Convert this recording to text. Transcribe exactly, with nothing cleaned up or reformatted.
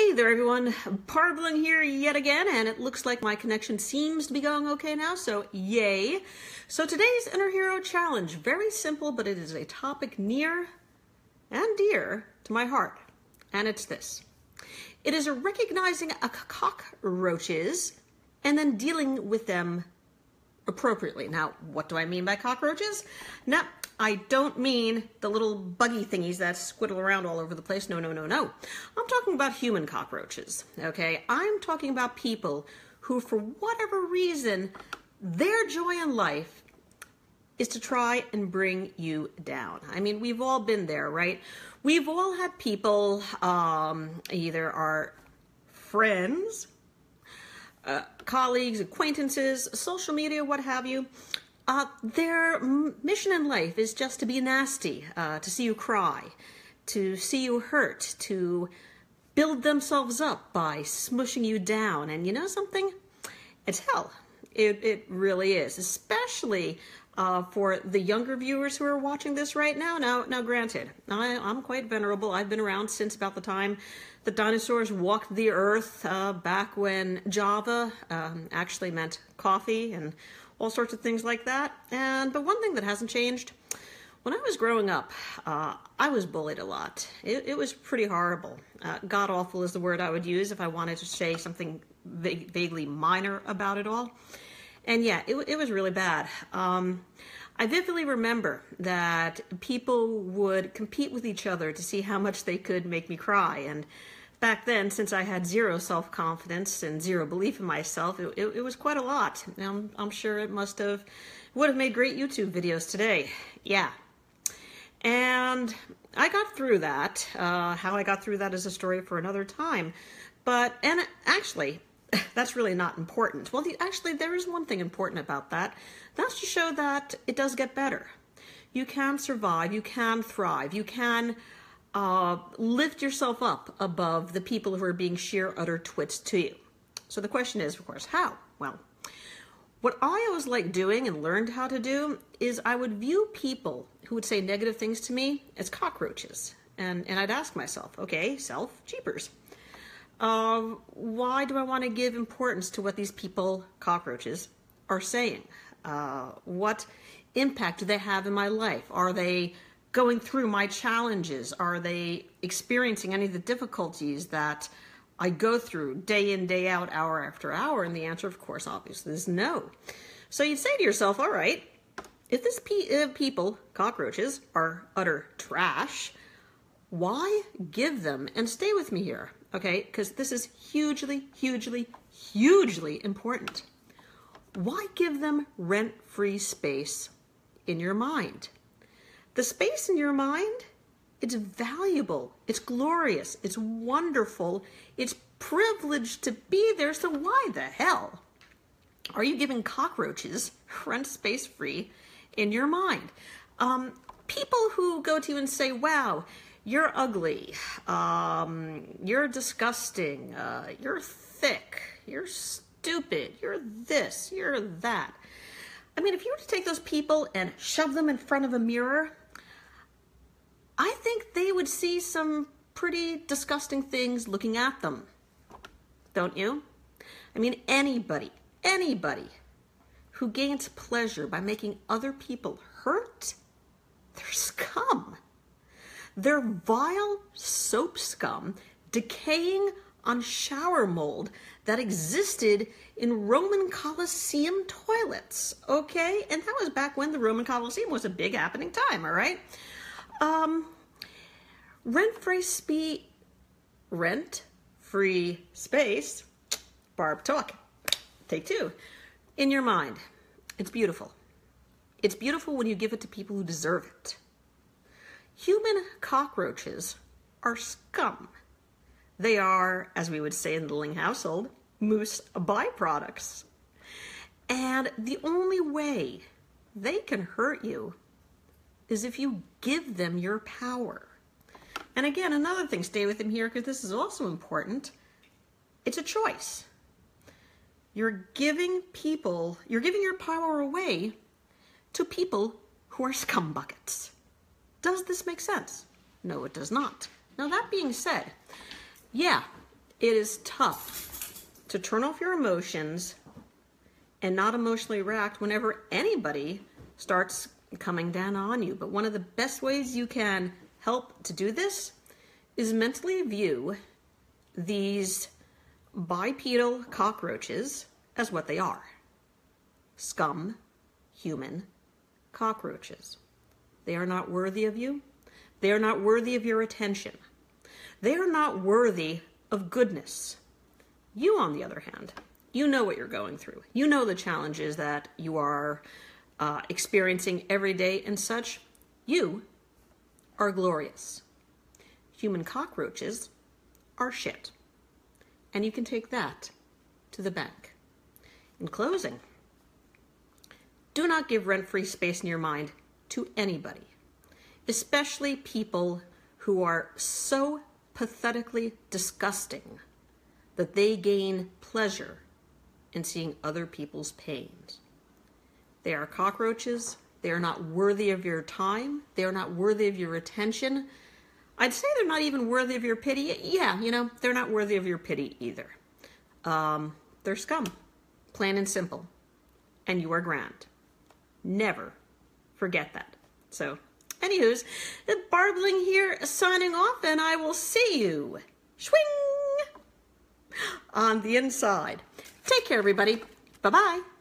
Hey there everyone, Parbling here yet again, and it looks like my connection seems to be going okay now, so yay. So today's Inner Hero Challenge, very simple, but it is a topic near and dear to my heart, and it's this. It is a recognizing a cockroaches and then dealing with them appropriately. Now, what do I mean by cockroaches? Now, I don't mean the little buggy thingies that squiddle around all over the place. No, no, no, no. I'm talking about human cockroaches, okay? I'm talking about people who, for whatever reason, their joy in life is to try and bring you down. I mean, we've all been there, right? We've all had people, um, either our friends, uh, colleagues, acquaintances, social media, what have you. Uh, their mission in life is just to be nasty, uh, to see you cry, to see you hurt, to build themselves up by smushing you down. And you know something? It's hell. It, it really is, especially uh, for the younger viewers who are watching this right now. Now, now granted, I, I'm quite venerable. I've been around since about the time the dinosaurs walked the earth, uh, back when Java um, actually meant coffee and all sorts of things like that. And but one thing that hasn't changed, when I was growing up, uh, I was bullied a lot. It, it was pretty horrible. Uh, God awful is the word I would use if I wanted to say something vague, vaguely minor about it all. And yeah, it, it was really bad. Um, I vividly remember that people would compete with each other to see how much they could make me cry. And back then, since I had zero self-confidence and zero belief in myself, it, it, it was quite a lot. I'm, I'm sure it must have, would have made great YouTube videos today. Yeah. And I got through that. Uh, how I got through that is a story for another time. But, and actually, that's really not important. Well, the, actually, there is one thing important about that. That's to show that it does get better. You can survive, you can thrive, you can Uh, lift yourself up above the people who are being sheer utter twits to you. So the question is, of course, how? Well, what I always liked doing and learned how to do is I would view people who would say negative things to me as cockroaches. And, and I'd ask myself, okay, self, jeepers. Uh, why do I want to give importance to what these people, cockroaches, are saying? Uh, what impact do they have in my life? Are they going through my challenges? Are they experiencing any of the difficulties that I go through day in, day out, hour after hour? And the answer, of course, obviously is no. So you'd say to yourself, all right, if this pe uh, people, cockroaches, are utter trash, why give them, and stay with me here, okay, because this is hugely, hugely, hugely important. Why give them rent-free space in your mind? The space in your mind, it's valuable, it's glorious, it's wonderful, it's privileged to be there, so why the hell are you giving cockroaches rent space free in your mind? Um, people who go to you and say, wow, you're ugly, um, you're disgusting, uh, you're thick, you're stupid, you're this, you're that. I mean, if you were to take those people and shove them in front of a mirror, I think they would see some pretty disgusting things looking at them. Don't you? I mean, anybody, anybody who gains pleasure by making other people hurt, they're scum. They're vile soap scum decaying on shower mold that existed in Roman Colosseum toilets, okay? And that was back when the Roman Colosseum was a big happening time, all right? Um, rent-free spe- rent-free space, Barb talk, take two, in your mind. It's beautiful. It's beautiful when you give it to people who deserve it. Human cockroaches are scum. They are, as we would say in the Ling household, moose byproducts. And the only way they can hurt you is if you give them your power. And again, another thing, stay with him here because this is also important. It's a choice. You're giving people, you're giving your power away to people who are scumbuckets. Does this make sense? No, it does not. Now, that being said, yeah, it is tough to turn off your emotions and not emotionally react whenever anybody starts coming down on you. But one of the best ways you can help to do this is mentally view these bipedal cockroaches as what they are. Scum, human cockroaches. They are not worthy of you. They are not worthy of your attention. They are not worthy of goodness. You, on the other hand, you know what you're going through. You know the challenges that you are uh, experiencing every day and such. You are glorious. Human cockroaches are shit. And you can take that to the bank. In closing, do not give rent-free space in your mind to anybody, especially people who are so pathetically disgusting that they gain pleasure in seeing other people's pains. They are cockroaches. They are not worthy of your time. They are not worthy of your attention. I'd say they're not even worthy of your pity. Yeah, you know, they're not worthy of your pity either. Um, they're scum, plain and simple. And you are grand. Never forget that. So, anywho's, Barbling here, signing off, and I will see you, swing, on the inside. Take care, everybody. Bye-bye.